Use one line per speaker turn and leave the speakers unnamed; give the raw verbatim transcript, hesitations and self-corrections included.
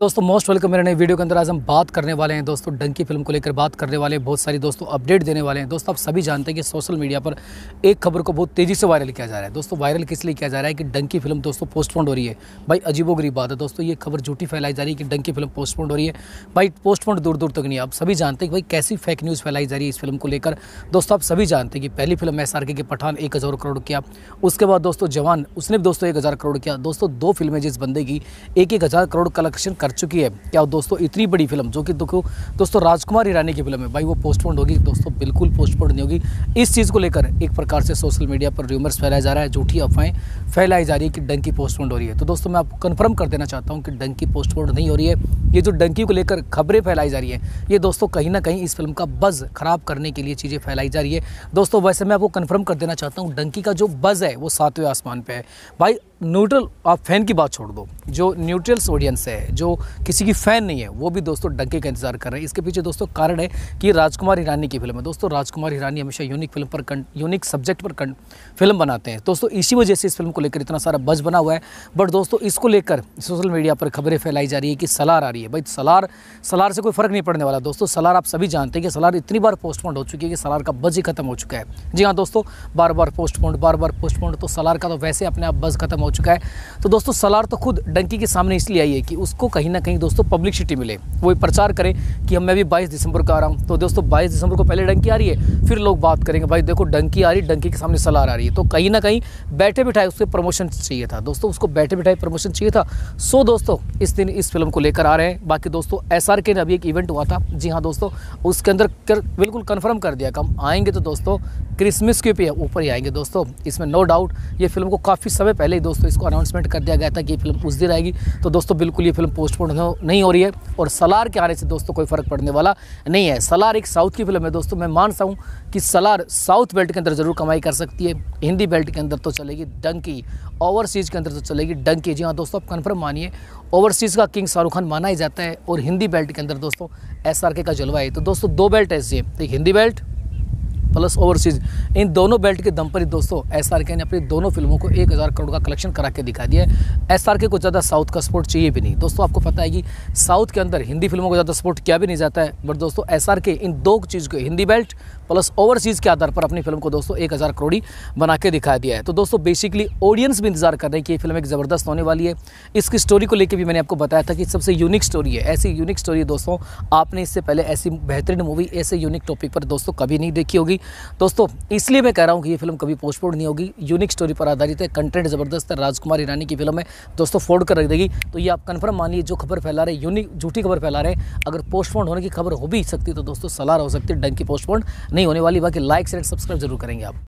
दोस्तों most welcome मेरे नए वीडियो के अंदर। आज हम बात करने वाले हैं दोस्तों डंकी फिल्म को लेकर बात करने वाले हैं, बहुत सारी दोस्तों अपडेट देने वाले हैं। दोस्तों आप सभी जानते हैं कि सोशल मीडिया पर एक खबर को बहुत तेज़ी से वायरल किया जा रहा है। दोस्तों वायरल किस लिए किया जा रहा है कि डंकी फिल्म दोस्तों पोस्टपोन्ड हो रही है। भाई अजीबोगरीब बात है दोस्तों, ये खबर झूठी फैलाई जा रही है कि डंकी फिल्म पोस्टपोन्ड हो रही है। भाई पोस्टपोन्ड दूर दूर तक नहीं, आप सभी जानते हैं कि भाई कैसी फेक न्यूज़ फैलाई जा रही है इस फिल्म को लेकर। दोस्तों आप सभी जानते हैं कि पहली फिल्म एस आर के की पठान एक हज़ार करोड़ किया, उसके बाद दोस्तों जवान उसने भी दोस्तों एक हज़ार करोड़ किया। दोस्तों दो फिल्में जिस बंदे की एक एक हज़ार करोड़ कलेक्शन कर चुकी है, क्या दोस्तों इतनी बड़ी फिल्म जो कि देखो दोस्तों राजकुमार हिरानी की फिल्म है, भाई वो पोस्टपोन्ड होगी? दोस्तों बिल्कुल पोस्टपोन्ड नहीं होगी। इस चीज़ को लेकर एक प्रकार से सोशल मीडिया पर रूमर्स फैलाया जा रहा है, झूठी अफवाहें फैलाई जा रही है कि डंकी पोस्टपोन्ड हो रही है। तो दोस्तों मैं आपको कंफर्म कर देना चाहता हूं कि डंकी पोस्टपोन्ड नहीं हो रही है। ये जो डंकी को लेकर खबरें फैलाई जा रही है, ये दोस्तों कहीं ना कहीं इस फिल्म का बज़ खराब करने के लिए चीज़ें फैलाई जा रही है। दोस्तों वैसे मैं आपको कंफर्म कर देना चाहता हूँ डंकी का जो बज़ है वो सातवें आसमान पे है। भाई न्यूट्रल आप फैन की बात छोड़ दो, जो न्यूट्रल्स ऑडियंस है, जो किसी की फ़ैन नहीं है, वो भी दोस्तों डंके का इंतजार कर रहे हैं। इसके पीछे दोस्तों कारण है कि राजकुमार हिरानी की फिल्म है। दोस्तों राजकुमार हिरानी हमेशा यूनिक फिल्म पर यूनिक सब्जेक्ट पर फिल्म बनाते हैं। दोस्तों इसी वजह से इस फिल्म को लेकर इतना सारा बज़ बना हुआ है। बट दोस्तों इसको लेकर सोशल मीडिया पर खबरें फैलाई जा रही है कि सलार आ रही है। भाई सलार सलार से कोई फ़र्क नहीं पड़ने वाला दोस्तों। सलार आप सभी जानते हैं कि सलार इतनी बार पोस्टपोन्ड हो चुकी है कि सलार का बज़ ही खत्म हो चुका है। जी हाँ दोस्तों, बार बार पोस्टपोन्ड बार बार पोस्टपोन्ड, तो सलार का तो वैसे अपने आप बज़ खत्म हो चुका है। तो दोस्तों सलार तो खुद डंकी के सामने इसलिए आई है कि उसको कहीं ना कहीं दोस्तों पब्लिसिटी मिले, वो प्रचार करे कि हम मैं भी बाईस दिसंबर को आ रहा हूँ। तो दोस्तों बाईस दिसंबर को पहले डंकी आ रही है, फिर लोग बात करेंगे भाई देखो डंकी आ रही है, डंकी के सामने सलार आ रही है। तो कहीं ना कहीं बैठे बिठाए उसको प्रमोशन चाहिए था दोस्तों, उसको बैठे बिठाए प्रमोशन चाहिए था। सो दोस्तों इस दिन इस फिल्म को लेकर आ रहे हैं। बाकी दोस्तों एस आर के ने अभी एक इवेंट हुआ था, जी हाँ दोस्तों, उसके अंदर कर, बिल्कुल कन्फर्म कर दिया कि हम आएंगे तो दोस्तों क्रिसमस के ऊपर ही आएंगे दोस्तों। इसमें नो डाउट ये फिल्म को काफ़ी समय पहले ही दोस्तों इसको अनाउंसमेंट कर दिया गया था कि ये फिल्म उस दिन आएगी। तो दोस्तों बिल्कुल ये फिल्म पोस्टपोन नहीं हो रही है और सलार के आने से दोस्तों कोई फ़र्क पड़ने वाला नहीं है। सलार एक साउथ की फिल्म है दोस्तों, मैं मानता हूँ कि सलार साउथ बेल्ट के अंदर ज़रूर कमाई कर सकती है, हिंदी बेल्ट के अंदर तो चलेगी डंकी, ओवरसीज़ के अंदर तो चलेगी डंकी। जी हाँ दोस्तों आप कन्फर्म मानिए, ओवरसीज़ का किंग शाहरुख खान माना ही जाता है और हिंदी बेल्ट के अंदर दोस्तों एस आर के का जलवा है। तो दोस्तों दो बेल्ट ऐसी है, एक हिंदी बेल्ट प्लस ओवरसीज़, इन दोनों बेल्ट के दम पर ही दोस्तों एस आर के ने अपनी दोनों फिल्मों को एक हज़ार करोड़ का कलेक्शन करा के दिखा दिया है। एस आर के को ज़्यादा साउथ का सपोर्ट चाहिए भी नहीं दोस्तों। आपको पता है कि साउथ के अंदर हिंदी फिल्मों को ज़्यादा सपोर्ट किया भी नहीं जाता है। बट दोस्तों एस आर के इन दो चीज़ को, हिंदी बेल्ट प्लस ओवरसीज़ के आधार पर अपनी फिल्म को दोस्तों एक हज़ार करोड़ी बना के दिखा दिया है। तो दोस्तों बेसिकली ऑडियंस भी इंतजार कर रहे हैं कि ये फिल्म एक ज़बरदस्त होने वाली है। इसकी स्टोरी को लेकर भी मैंने आपको बताया था कि सबसे यूनिक स्टोरी है। ऐसी यूनिक स्टोरी दोस्तों आपने इससे पहले ऐसी बेहतरीन मूवी ऐसे यूनिक टॉपिक पर दोस्तों कभी नहीं देखी होगी दोस्तों। इसलिए मैं कह रहा हूँ कि ये फिल्म कभी पोस्टपोन नहीं होगी, यूनिक स्टोरी पर आधारित है, कंटेंट ज़बरदस्त है, राजकुमार हिरानी की फिल्म है दोस्तों, फोड़ कर रख देगी। तो ये आप कंफर्म मानिए, जो खबर फैला रहे यूनिक झूठी खबर फैला रहे, अगर पोस्टपोन होने की खबर हो भी सकती तो दोस्तों सलार हो सकती है, डंकी पोस्टपोन नहीं होने वाली। बाकी लाइक शेयर सब्सक्राइब जरूर करेंगे आप।